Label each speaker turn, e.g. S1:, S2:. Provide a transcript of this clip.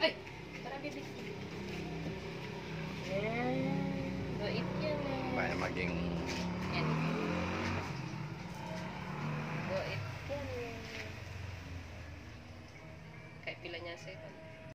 S1: Ay! Para bibig. Bait yan eh.
S2: Baya maging...
S1: Yan. Bait yan eh. Kaya pila niya 7.